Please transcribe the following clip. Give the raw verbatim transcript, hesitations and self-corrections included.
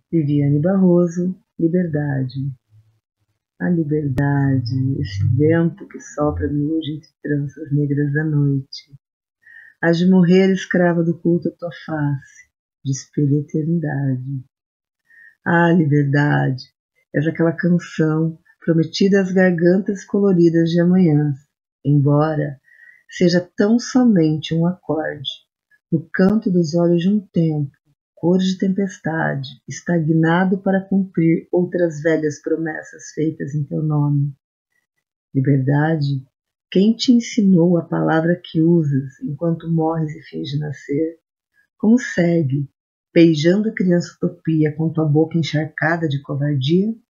Viviane Barroso, Liberdade. A liberdade, esse vento que sopra me hoje entre tranças negras da noite. Hás de morrer escrava do culto à tua face, de espelho a eternidade. Ah, liberdade, és aquela canção prometida às gargantas coloridas de amanhãs, embora seja tão somente um acorde, no canto dos olhos de um tempo, cor de tempestade, estagnado para cumprir outras velhas promessas feitas em teu nome. Liberdade, quem te ensinou a palavra que usas enquanto morres e finge nascer? Como segue, beijando a criança utopia com tua boca encharcada de covardia?